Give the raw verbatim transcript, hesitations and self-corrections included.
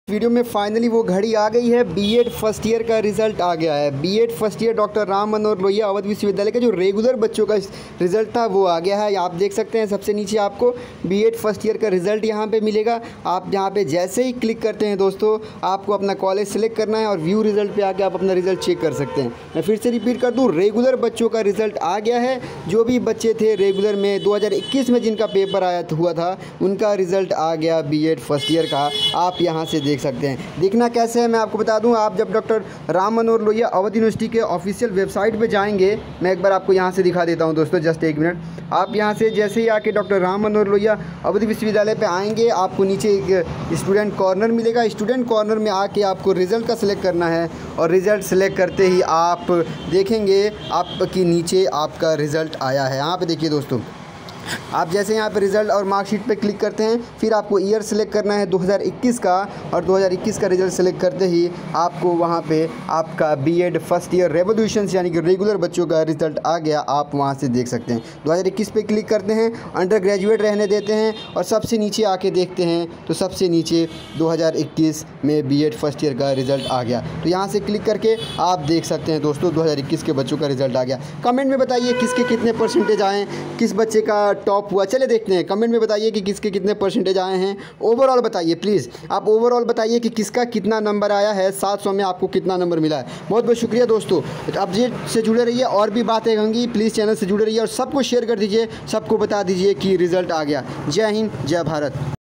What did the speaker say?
Video में finally वो घड़ी आ गई है। बीएड फर्स्ट ईयर का रिजल्ट आ गया है। बीएड फर्स्ट ईयर डॉक्टर राम मनोहर लोहिया अवध विश्वविद्यालय का जो रेगुलर बच्चों का रिजल्ट था वो आ गया है। आप देख सकते हैं सबसे नीचे आपको बीएड फर्स्ट ईयर का रिजल्ट यहाँ पे मिलेगा। आप यहाँ पे जैसे ही क्लिक करते हैं दोस्तों, आपको अपना कॉलेज सेलेक्ट करना है और व्यू रिजल्ट पे आके आप अपना रिजल्ट चेक कर सकते हैं। मैं फिर से रिपीट कर दूँ, रेगुलर बच्चों का रिजल्ट आ गया है। जो भी बच्चे थे रेगुलर में दो हज़ार इक्कीस में जिनका पेपर आया हुआ था, उनका रिजल्ट आ गया बीएड फर्स्ट ईयर का। आप यहाँ से देख सकते हैं। देखना कैसे है मैं आपको बता दूं। आप जब डॉक्टर राम मनोहर लोहिया अवध यूनिवर्सिटी के ऑफिशियल वेबसाइट पे जाएंगे, मैं एक बार आपको यहाँ से दिखा देता हूँ दोस्तों, जस्ट एक मिनट। आप यहाँ से जैसे ही आके डॉक्टर राम मनोहर लोहिया अवध विश्वविद्यालय पे आएंगे, आपको नीचे एक स्टूडेंट कॉर्नर मिलेगा। स्टूडेंट कॉर्नर में आके आपको रिज़ल्ट का सिलेक्ट करना है और रिज़ल्ट सेलेक्ट करते ही आप देखेंगे आपकी नीचे आपका रिज़ल्ट आया है। यहाँ पर देखिए दोस्तों, आप जैसे यहाँ पे रिज़ल्ट और मार्कशीट पे क्लिक करते हैं, फिर आपको ईयर सेलेक्ट करना है दो हज़ार इक्कीस का, और दो हज़ार इक्कीस का रिज़ल्ट सेलेक्ट करते ही आपको वहाँ पे आपका बीएड फर्स्ट ईयर रेवोल्यूशन यानी कि रेगुलर बच्चों का रिज़ल्ट आ गया। आप वहाँ से देख सकते हैं। दो हज़ार इक्कीस पे क्लिक करते हैं, अंडर ग्रेजुएट रहने देते हैं और सबसे नीचे आके देखते हैं तो सबसे नीचे दो हज़ार इक्कीस में बीएड फर्स्ट ईयर का रिज़ल्ट आ गया। तो यहाँ से क्लिक करके आप देख सकते हैं दोस्तों, दो हज़ार इक्कीस के बच्चों का रिज़ल्ट आ गया। कमेंट में बताइए किसके कितने परसेंटेज आए, किस बच्चे का टॉप हुआ। चले देखते हैं, कमेंट में बताइए कि किसके कितने परसेंटेज आए हैं। ओवरऑल बताइए प्लीज़, आप ओवरऑल बताइए कि किसका कितना नंबर आया है। सात सौ में आपको कितना नंबर मिला है। बहुत बहुत शुक्रिया दोस्तों। अपडेट से जुड़े रहिए, और भी बातें होंगी, प्लीज़ चैनल से जुड़े रहिए और सबको शेयर कर दीजिए, सबको बता दीजिए कि रिज़ल्ट आ गया। जय हिंद, जय भारत।